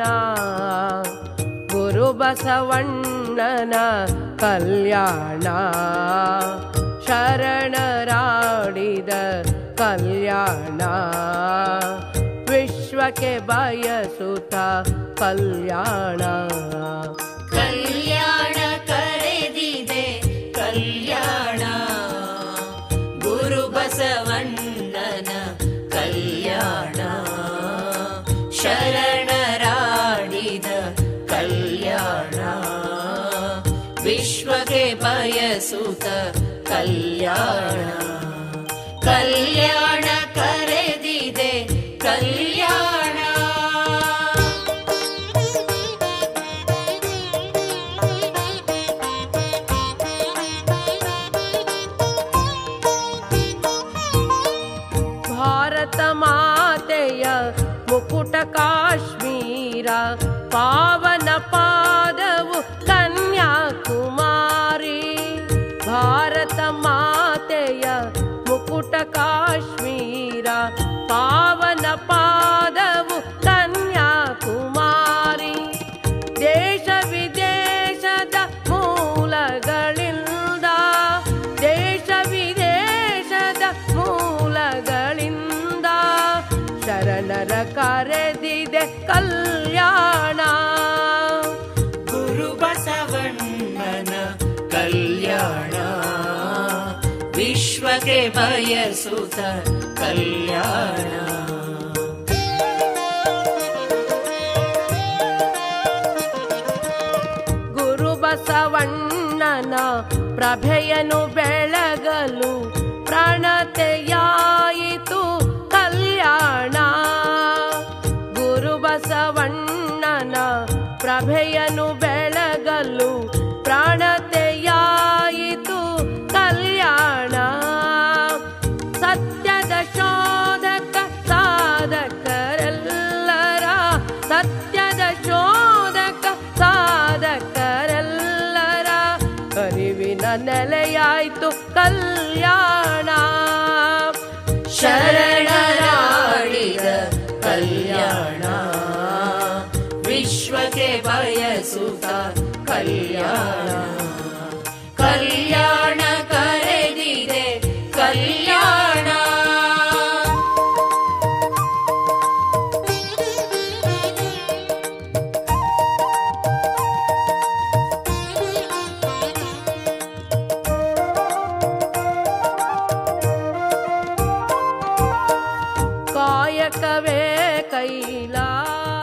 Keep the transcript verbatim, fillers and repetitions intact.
ಗುರು ಬಸವಣ್ಣನ ಕಲ್ಯಾಣ ಶರಣರಾಡಿದ ಕಲ್ಯಾಣ ವಿಶ್ವಕ್ಕೆ ಬಯಸುತ್ತ ಕಲ್ಯಾಣ ಕಲ್ಯಾಣ ಕರೆದಿದೆ ಕಲ್ಯಾಣ ಗುರು ಬಸವಣ್ಣನ ಕಲ್ಯಾಣ ಶರಣರಾಡಿದ ಕಲ್ಯಾಣ ವಿಶ್ವಕ್ಕೆ ಬಯಸುತ್ತ ಕಲ್ಯಾಣ ಕಲ್ಯಾಣ ಕರೆದಿದೆ ಕಲ್ಯಾಣ ಭಾರತ ಮಾತೆಯ ಮುಕುಟ ಕಾಶ್ಮೀರ ಪಾವನ ಪಾದವು ಕನ್ಯಾಕುಮಾರಿ ಭಾರತ ಮಾತೆಯ ಮುಕುಟ ಕಾಶ್ಮೀರ ಪಾವನ ಪಾದವು ಕನ್ಯಾಕುಮಾರಿ ದೇಶ ವಿದೇಶದ ಮೂಲಗಳಿಂದ ದೇಶ ವಿದೇಶದ ಮೂಲಗಳಿಂದ ಶರಣರ ಕರೆದಿದೆ ಕಲ್ಯಾಣ ಗುರು ಬಸವಣ್ಣನ ಕಲ್ಯಾಣ ವಿಶ್ವಕ್ಕೆ ಬಯಸುತ್ತ ಕಲ್ಯಾಣ ಗುರು ಬಸವಣ್ಣನ ಪ್ರಭೆಯನ್ನು ಬೆಳಗಲು ಪ್ರಣತೆಯಾಯಿತು ಕಲ್ಯಾಣ ಗುರು ಬಸವಣ್ಣನ ಪ್ರಭೆಯನ್ನು ಬೆಳಗಲು ಪ್ರಣತೆಯಾಯಿತು ಕಲ್ಯಾಣ ಸತ್ಯದ ಶೋಧಕ ಸಾಧಕರೆಲ್ಲರ ಸತ್ಯದ ಶೋಧಕ ಸಾಧಕರೆಲ್ಲರ ಅರಿವಿನ ನೆಲೆಯಾಯಿತು ಕಲ್ಯಾಣ ಶರಣರಾಡಿದ ಕಲ್ಯಾಣ ವಿಶ್ವಕ್ಕೆ ಬಯಸುತ್ತ ಕಲ್ಯಾಣ ಕಲ್ಯಾಣ ಕರೆದಿದೆ ಕಲ್ಯಾಣ ಕಾಯಕವೇ ಕೈಲಾಸ